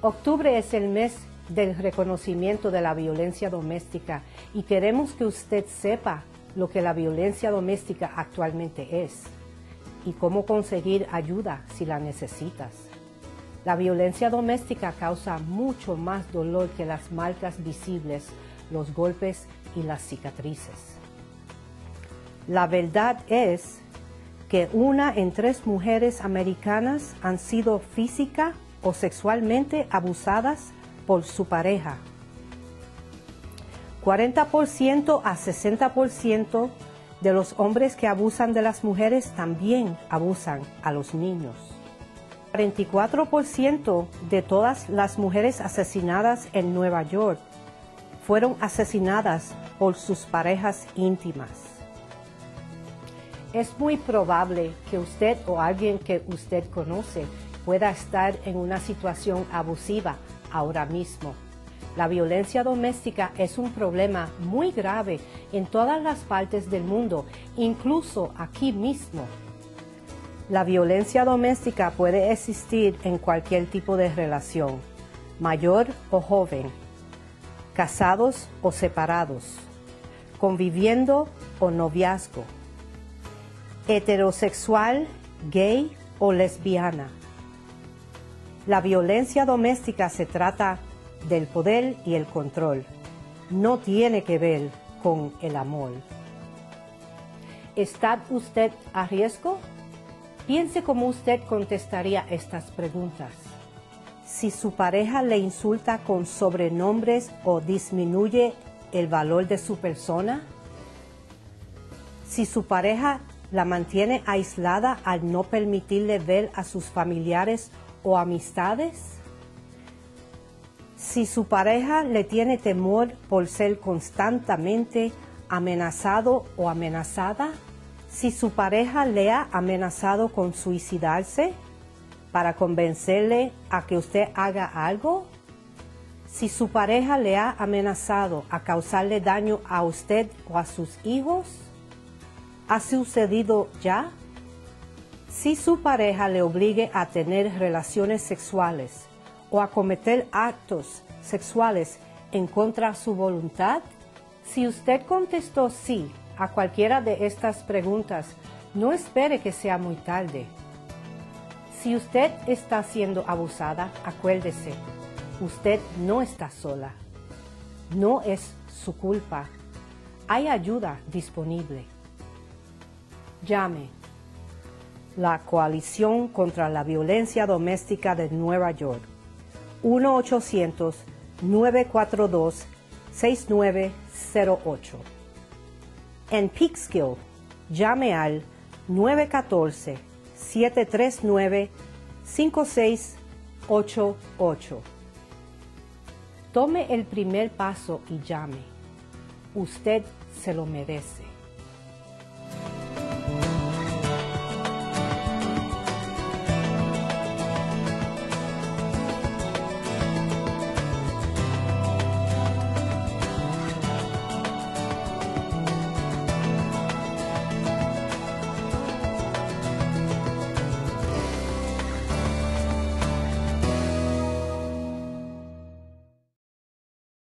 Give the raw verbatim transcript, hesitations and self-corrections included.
Octubre es el mes del reconocimiento de la violencia doméstica y queremos que usted sepa lo que la violencia doméstica actualmente es y cómo conseguir ayuda si la necesitas. La violencia doméstica causa mucho más dolor que las marcas visibles, los golpes y las cicatrices. La verdad es que una en tres mujeres americanas han sido física o sexualmente abusadas por su pareja. cuarenta por ciento a sesenta por ciento de los hombres que abusan de las mujeres también abusan a los niños. cuarenta y cuatro por ciento de todas las mujeres asesinadas en Nueva York fueron asesinadas por sus parejas íntimas. Es muy probable que usted o alguien que usted conoce pueda estar en una situación abusiva ahora mismo. La violencia doméstica es un problema muy grave en todas las partes del mundo, incluso aquí mismo. La violencia doméstica puede existir en cualquier tipo de relación, mayor o joven, casados o separados, conviviendo o noviazgo, heterosexual, gay o lesbiana. La violencia doméstica se trata del poder y el control. No tiene que ver con el amor. ¿Está usted a riesgo? Piense cómo usted contestaría estas preguntas. Si su pareja le insulta con sobrenombres o disminuye el valor de su persona. Si su pareja la mantiene aislada al no permitirle ver a sus familiares o amistades. Si su pareja le tiene temor por ser constantemente amenazado o amenazada. Si su pareja le ha amenazado con suicidarse para convencerle a que usted haga algo. Si su pareja le ha amenazado a causarle daño a usted o a sus hijos. ¿Ha sucedido ya? Si su pareja le obligue a tener relaciones sexuales o a cometer actos sexuales en contra de su voluntad. Si usted contestó sí a cualquiera de estas preguntas, no espere que sea muy tarde. Si usted está siendo abusada, acuérdese, usted no está sola. No es su culpa. Hay ayuda disponible. Llame. La Coalición contra la Violencia Doméstica de Nueva York. uno ochocientos, nueve cuatro dos, seis nueve cero ocho. En Peekskill, llame al nueve uno cuatro, siete tres nueve, cinco seis ocho ocho. Tome el primer paso y llame. Usted se lo merece.